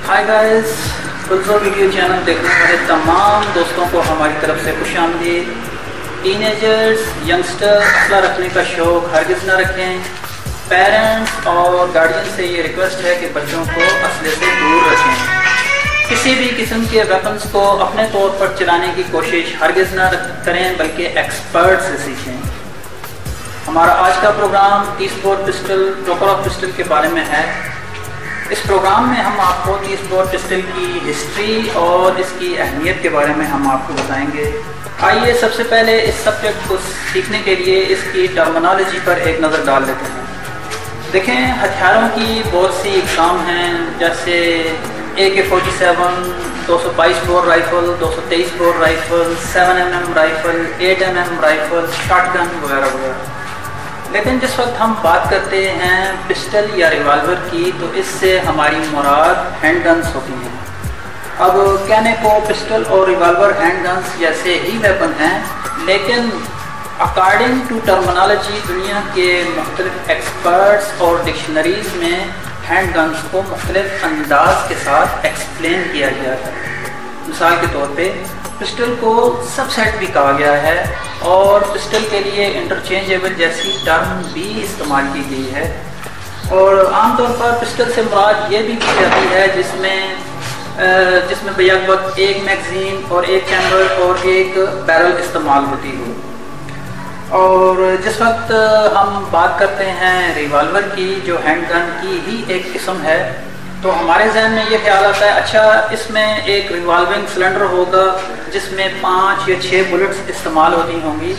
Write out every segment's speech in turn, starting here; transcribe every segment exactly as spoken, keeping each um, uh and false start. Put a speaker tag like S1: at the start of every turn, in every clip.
S1: हाय guys, गुलजो video channel देखने वाले तमाम दोस्तों को हमारी तरफ से खुश आमदीद। टीनेजर्स, यंगस्टर असला रखने का शौक़ हरगिज़ न रखें। पेरेंट्स और गार्जियन से ये रिक्वेस्ट है कि बच्चों को असले से दूर रखें। किसी भी किस्म के वेपन्स को अपने तौर पर चलाने की कोशिश हरगिज़ न करें, बल्कि एक्सपर्ट से सीखें। हमारा आज का प्रोग्राम तीस bore pistol, Tokarev pistol के बारे में है। इस प्रोग्राम में हम आपको तीस बोर पिस्टल की हिस्ट्री और इसकी अहमियत के बारे में हम आपको बताएंगे। आइए सबसे पहले इस सब्जेक्ट को सीखने के लिए इसकी टर्मिनोलॉजी पर एक नज़र डाल लेते हैं। देखें, हथियारों की बहुत सी इकसाम हैं, जैसे ए के फोर्टी सेवन, दो सौ बाईस बोर राइफल, दो सौ तेईस bore rifle, seven M M rifle, eight M M rifle, shotgun वगैरह वगैरह। लेकिन जिस वक्त हम बात करते हैं पिस्टल या रिवाल्वर की, तो इससे हमारी मुराद हैंड गन्स होती हैं। अब कहने को पिस्टल और रिवाल्वर हैंड गन्स जैसे ही वेपन हैं, लेकिन अकॉर्डिंग टू टर्मिनोलॉजी दुनिया के मुख्तलिफ एक्सपर्ट्स और डिक्शनरीज में हैंड गन्स को मुख्तलिफ अंदाज के साथ एक्सप्लेन किया गया है। मिसाल के तौर पे पिस्टल को सबसेट भी कहा गया है और पिस्टल के लिए इंटरचेंजेबल जैसी टर्म भी इस्तेमाल की गई है। और आमतौर पर पिस्टल से मुराद ये भी की जाती है जिसमें जिसमें बैक वक्त एक मैगजीन और एक चैम्बर और एक बैरल इस्तेमाल होती हो। और जिस वक्त हम बात करते हैं रिवाल्वर की, जो हैंड गन की ही एक किस्म है, तो हमारे जहन में ये ख्याल आता है, अच्छा इसमें एक रिवॉल्विंग सिलेंडर होगा जिसमें पाँच या छः बुलेट्स इस्तेमाल होती होंगी।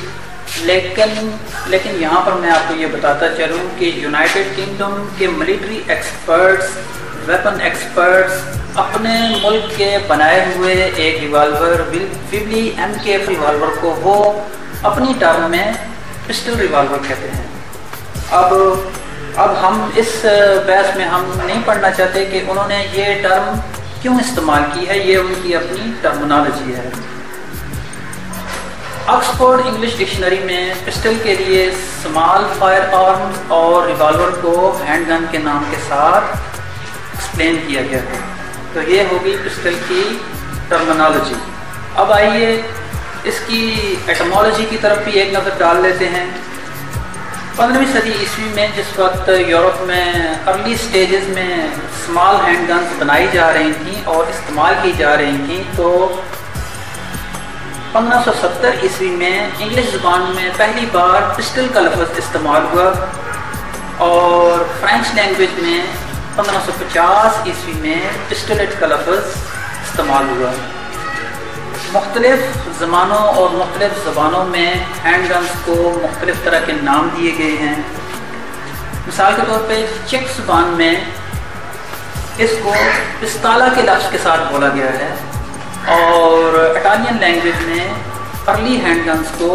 S1: लेकिन लेकिन यहाँ पर मैं आपको ये बताता चलूँ कि यूनाइटेड किंगडम के मिलिट्री एक्सपर्ट्स, वेपन एक्सपर्ट्स अपने मुल्क के बनाए हुए एक revolver Webley M K F revolver को वो अपनी टर्म में पिस्टल रिवॉल्वर कहते हैं। अब अब हम इस बहस में हम नहीं पढ़ना चाहते कि उन्होंने ये टर्म क्यों इस्तेमाल की है, ये उनकी अपनी टर्मिनोलॉजी है। ऑक्सफोर्ड इंग्लिश डिक्शनरी में पिस्टल के लिए स्मॉल फायर आर्म और रिवॉल्वर को हैंड गन के नाम के साथ एक्सप्लेन किया गया है। तो ये होगी पिस्टल की टर्मिनोलॉजी। अब आइए इसकी एटमोलॉजी की तरफ भी एक नज़र डाल लेते हैं। पंद्रहवीं सदी ईस्वी में जिस वक्त यूरोप में अर्ली स्टेजेस में स्मॉल हैंड गन्स बनाई जा रही थी और इस्तेमाल की जा रही थी, तो पंद्रह सौ सत्तर ईस्वी में इंग्लिश ज़ुबान में पहली बार पिस्टल का लफ्ज़ इस्तेमाल हुआ और फ्रेंच लैंग्वेज में पंद्रह सौ पचास ईस्वी में पिस्टलेट का लफ्ज़ इस्तेमाल हुआ। मुख्तलिफ ज़मानों और मुख्तलिफ ज़बानों में हैंड गन्स को मुख्तलिफ तरह के नाम दिए गए हैं। मिसाल के तौर पे चेक ज़बान में इसको पिस्ताला के लफ्ज़ के साथ बोला गया है और इटालियन लैंग्वेज में अर्ली हैंड गन्स को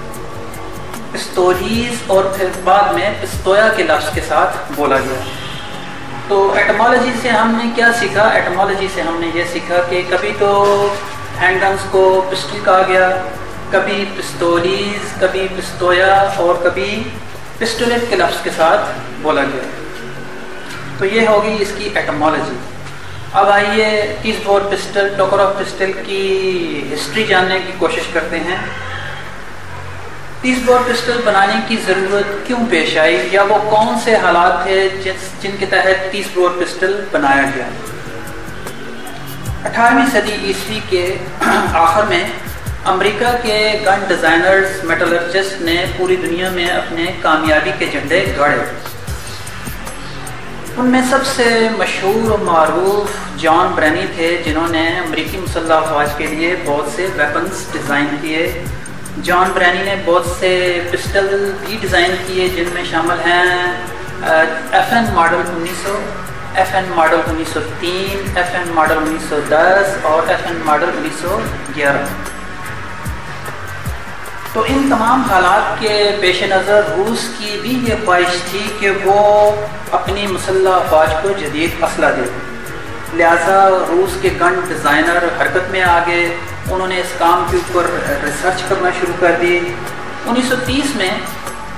S1: पिस्तोलीज और फिर बाद में पिस्तोया के लफ्ज़ के साथ बोला गया। तो एटमोलॉजी से हमने क्या सीखा? एटमोलॉजी से हमने ये सीखा कि कभी तो हैंड गन्स को पिस्टल कहा गया, कभी पिस्तोलीज, कभी पिस्तोया और कभी पिस्टलेट के लफ्ज़ के साथ बोला गया। तो ये होगी इसकी एटमोलॉजी। अब आइए तीस bore pistol, Tokarev pistol की हिस्ट्री जानने की कोशिश करते हैं। तीस बोर पिस्टल बनाने की ज़रूरत क्यों पेश आई, या वो कौन से हालात थे जिस जिनके तहत तीस बोर पिस्टल बनाया गया। अठारहवीं सदी ईस्वी के आखिर में अमेरिका के गन डिज़ाइनर्स, मेटलर्जिस्ट ने पूरी दुनिया में अपने कामयाबी के झंडे गाड़े। उनमें सबसे मशहूर और मारूफ जॉन ब्रेनी थे, जिन्होंने अमेरिकी मुसल्लह अफवाज के लिए बहुत से वेपन्स डिज़ाइन किए। जॉन ब्रेनी ने बहुत से पिस्टल भी डिज़ाइन किए, जिनमें शामिल हैं एफ एन मॉडल उन्नीस सौ, एफ एन मॉडल उन्नीस सौ तीन, एफ एन मॉडल उन्नीस सौ दस और एफ एन मॉडल उन्नीस सौ ग्यारह। तो इन तमाम हालात के पेश नज़र रूस की भी ये ख्वाहिश थी कि वो अपनी मुसल्लह अफवाज को जदीद असला दे। लिहाजा रूस के गन डिज़ाइनर हरकत में आ गए। उन्होंने इस काम के ऊपर रिसर्च करना शुरू कर दी। उन्नीस सौ तीस में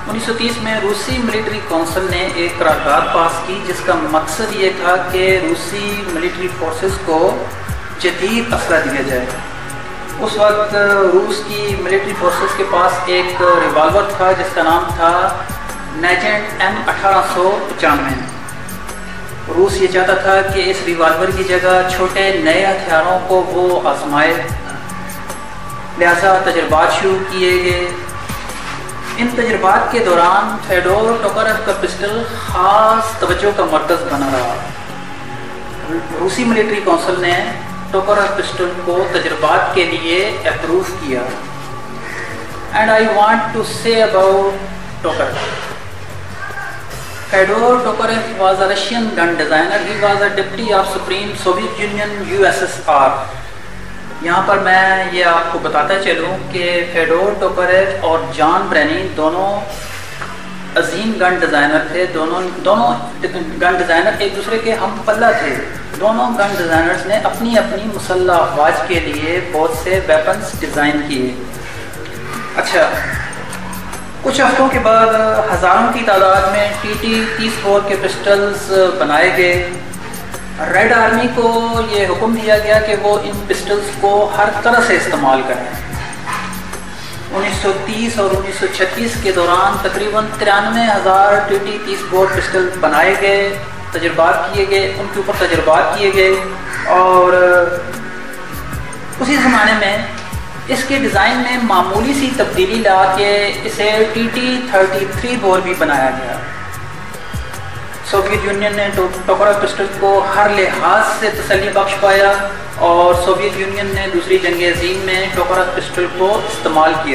S1: انیس سو تیس میں روسی ملٹری کونسل نے ایک قرارداد پاس کی جس کا مقصد یہ تھا کہ روسی ملٹری فورسز کو جدید اسلحہ دیا جائے۔ اس وقت روس کی ملٹری فورسز کے پاس ایک ریوالور تھا جس کا نام تھا نیجنٹ ایم اٹھارہ سو پچانوے۔ روس یہ چاہتا تھا کہ اس ریوالور کی جگہ چھوٹے نئے ہتھیاروں کو وہ آزمائے، لہذا تجربات شروع کیے گئے۔ ان تجربات کے دوران فیڈور ٹوکاریف کا پسٹل خاص توجہ کا مرکز بنا رہا۔ روسی ملٹری کونسل نے ٹوکاریف پسٹل کو تجربات کے لیے اپروو کیا۔ And I want to say about Tokarev. Fedor Tokarev was a Russian gun designer. He was a deputy of supreme Soviet union U S S R. یہاں پر میں یہ آپ کو بتاتا چلوں کہ فیڈور ٹوکاریف اور جان برینی دونوں عظیم گن ڈیزائنر تھے۔ دونوں دونوں گن ڈیزائنر ایک دوسرے کے ہم پلہ تھے۔ دونوں گن ڈیزائنرز نے اپنی اپنی مسلح افواج کے لیے بہت سے ویپنز ڈیزائن کیے۔ اچھا، کچھ ہفتوں کے بعد ہزاروں کی تعداد میں ٹی ٹی تیس بور کے پسٹلز بنائے گئے۔ ریڈ آرمی کو یہ حکم دیا گیا کہ وہ ان پسٹلز کو ہر طرح سے استعمال کریں۔ انیس سو تیس اور انیس سو چھتیس کے دوران تقریباً ترانوے ہزار ٹی ٹی تیس بور پسٹل بنائے گئے، تجربات کیے گئے، ان کے اوپر تجربات کیے گئے، اور اسی زمانے میں اس کے ڈیزائن میں معمولی سی تبدیلی لا کے اسے T T thirty three bore بھی بنایا گیا۔ سوویت یونین نے ٹوکاریف پسٹل کو ہر لحاظ سے تسلی بخش پایا، اور سوویت یونین نے دوسری جنگ عظیم میں ٹوکاریف پسٹل کو استعمال کیا۔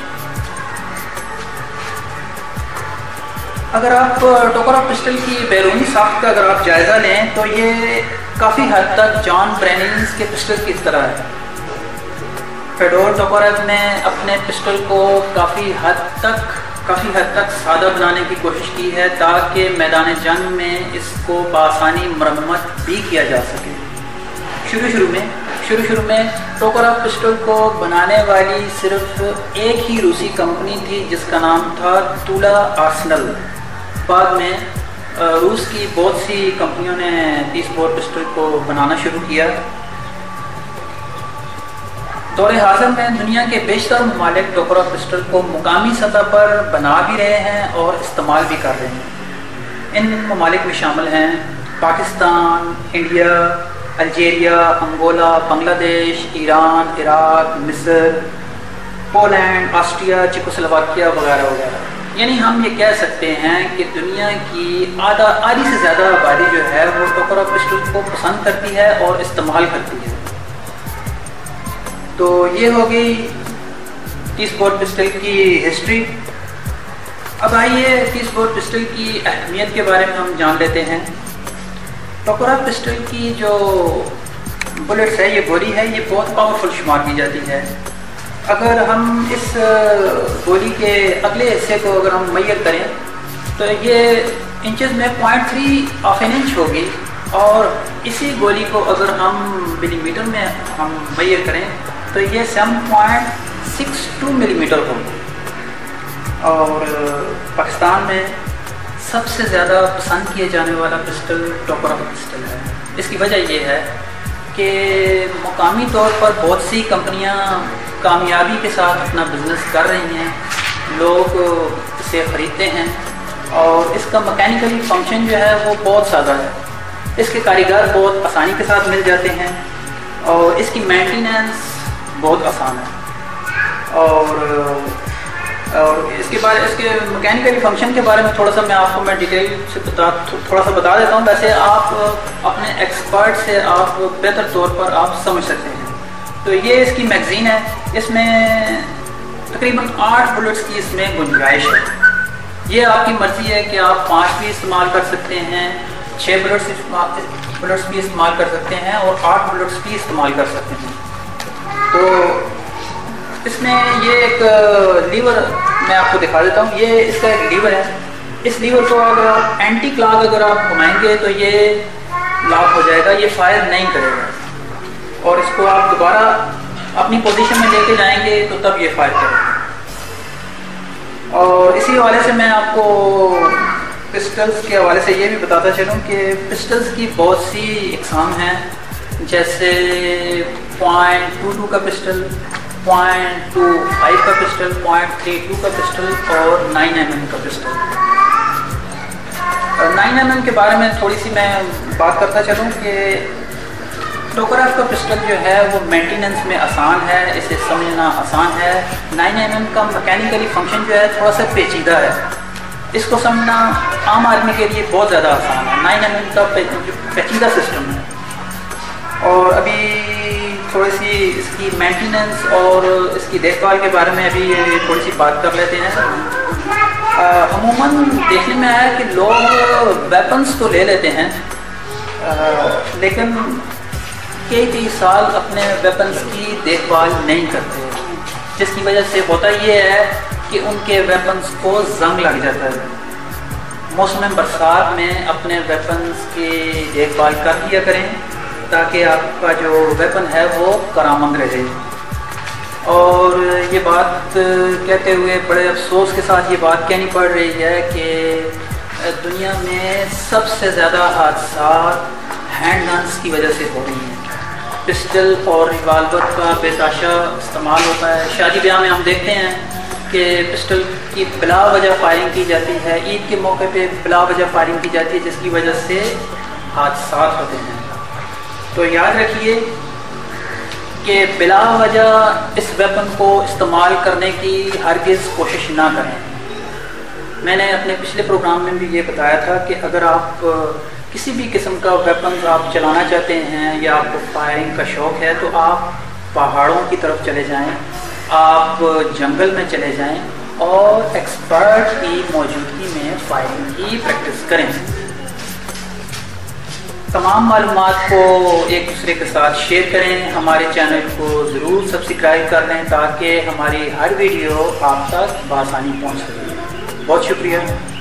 S1: اگر آپ ٹوکاریف پسٹل کی بیرونی ساخت کا اگر آپ جائزہ لیں تو یہ کافی حد تک جان بریننگز کے پسٹل کی طرح ہے۔ فیڈور ٹوکاریف نے اپنے پسٹل کو کافی حد تک کافی حد تک سادہ بنانے کی کوشش کی ہے تاکہ میدان جنگ میں اس کو بآسانی مرمت بھی کیا جا سکے۔ شروع شروع میں شروع شروع میں ٹوکاریف پسٹل کو بنانے والی صرف ایک ہی روسی کمپنی تھی جس کا نام تھا تولا آرسنل۔ بعد میں روس کی بہت سی کمپنیوں نے تیس بور پسٹل کو بنانا شروع کیا۔ دور حاضر میں دنیا کے بیشتر ممالک ٹوکاریف پسٹل کو مقامی سطح پر بنا بھی رہے ہیں اور استعمال بھی کر رہے ہیں۔ ان ممالک میں شامل ہیں Pakistan, India, Algeria, Angola, Bangladesh, Iran, Iraq, مصر، پولینڈ، آسٹریا، چیکوسلوواکیہ وغیرہ وغیرہ۔ یعنی ہم یہ کہہ سکتے ہیں کہ دنیا کی آدھا آدھی سے زیادہ آبادی جو ہے وہ ٹوکاریف پسٹل کو پسند کرتی ہے اور استعمال کرتی ہے۔ تو یہ ہو گئی تیس بور پسٹل کی ہسٹری۔ اب آئیے تیس بور پسٹل کی اہمیت کے بارے میں ہم جان لیتے ہیں۔ ٹوکاریف پسٹل کی جو بلٹس ہے، یہ گولی ہے، یہ بہت پاورفل شمار کی جاتی ہے۔ اگر ہم اس گولی کے اگلے حصے کو اگر ہم میئر کریں تو یہ انچز میں point three of an inch ہوگی، اور اسی گولی کو اگر ہم ملی میٹر میں ہم میئر کریں تو یہ seven point six two millimetre ہوگی۔ اور پاکستان میں سب سے زیادہ پسند کیے جانے والا پسٹل ٹوکاریف پسٹل ہے۔ اس کی وجہ یہ ہے کہ مقامی طور پر بہت سی کمپنیاں کامیابی کے ساتھ اپنا بزنس کر رہی ہیں، لوگ اسے خریدتے ہیں، اور اس کا مکینیکلی فنکشن جو ہے وہ بہت سادہ ہے۔ اس کے کاریگر بہت آسانی کے ساتھ مل جاتے ہیں، اور اس کی مینٹیننس بہت آسان ہے۔ اور اور اس کے بارے اس کے مکینیکلی فنکشن کے بارے میں تھوڑا سا میں آپ کو میں ڈیٹیل سے بتا تھوڑا سا بتا دیتا ہوں۔ ویسے آپ اپنے ایکسپرٹ سے آپ بہتر طور پر آپ سمجھ سکتے ہیں۔ تو یہ اس کی میگزین ہے، اس میں تقریباً آٹھ بلٹس کی اس میں گنجائش ہے۔ یہ آپ کی مرضی ہے کہ آپ پانچ بھی استعمال کر سکتے ہیں، چھ بلٹس بلٹس بھی استعمال کر سکتے ہیں، اور آٹھ بلٹس بھی استعمال کر سکتے ہیں۔ تو اس میں یہ ایک لیور میں آپ کو دکھا دیتا ہوں۔ یہ اس کا ایک لیور ہے۔ اس لیور کو اگر آپ اینٹی کلاک اگر آپ گھمائیں گے تو یہ لاک ہو جائے گا، یہ فائر نہیں کرے گا، اور اس کو آپ دوبارہ اپنی پوزیشن میں لے کے جائیں گے تو تب یہ فائر کرے گا۔ اور اسی حوالے سے میں آپ کو پسٹلز کے حوالے سے یہ بھی بتاتا چلوں کہ پسٹلز کی بہت سی اقسام ہیں، جیسے پوائنٹ ٹو ٹو کا پسٹل، پوائنٹ ٹو فائیو کا پسٹل، پوائنٹ تھری ٹو کا پسٹل اور نائن ایم ایم کا پسٹل۔ نائن ایم ایم کے بارے میں تھوڑی سی میں بات کرتا چلوں کہ ٹوکوگراف کا پسٹل جو ہے وہ مینٹیننس میں آسان ہے، اسے سمجھنا آسان ہے۔ نائن ایم ایم کا مکینیکلی فنکشن جو ہے تھوڑا سا پیچیدہ ہے، اس کو سمجھنا عام آدمی کے لیے بہت زیادہ آسان ہے۔ نائن ایم ایم کا پیچیدہ سسٹم ہے، اور ابھی تھوڑی سی اس کی مینٹیننس اور اس کی دیکھ بھال کے بارے میں ابھی تھوڑی سی بات کر لیتے ہیں۔ عموماً دیکھنے میں آیا کہ لوگ ویپنس تو لے لیتے ہیں، لیکن کئی کئی سال اپنے ویپنس کی دیکھ بھال نہیں کرتے، جس کی وجہ سے ہوتا یہ ہے کہ ان کے ویپنس کو زنگ لگ جاتا ہے۔ موسم برسات میں اپنے ویپنس کی دیکھ بھال کر لیا کریں تاکہ آپ کا جو ویپن ہے وہ کارآمد رہے۔ اور یہ بات کہتے ہوئے بڑے افسوس کے ساتھ یہ بات کہنی پڑ رہی ہے کہ دنیا میں سب سے زیادہ حادثات ہینڈ گنس کی وجہ سے ہو رہی ہیں۔ پسٹل اور ریوالور کا بے تحاشا استعمال ہوتا ہے، شادی بیاہ میں ہم دیکھتے ہیں کہ پسٹل کی بلا وجہ فائرنگ کی جاتی ہے، عید کے موقع پہ بلا وجہ فائرنگ کی جاتی ہے، جس کی وجہ سے حادثات ہوتے ہیں۔ تو یاد رکھیے کہ بلا وجہ اس ویپن کو استعمال کرنے کی ہرگز کوشش نہ کریں۔ میں نے اپنے پچھلے پروگرام میں بھی یہ بتایا تھا کہ اگر آپ کسی بھی قسم کا ویپن آپ چلانا چاہتے ہیں یا آپ کو فائرنگ کا شوق ہے تو آپ پہاڑوں کی طرف چلے جائیں، آپ جنگل میں چلے جائیں اور ایکسپرٹ کی موجودگی میں فائرنگ کی پریکٹس کریں۔ تمام معلومات کو ایک دوسرے کے ساتھ شیئر کریں، ہمارے چینل کو ضرور سبسکرائب کر لیں تاکہ ہماری ہر ویڈیو آپ تک بآسانی پہنچ سکے۔ بہت شکریہ۔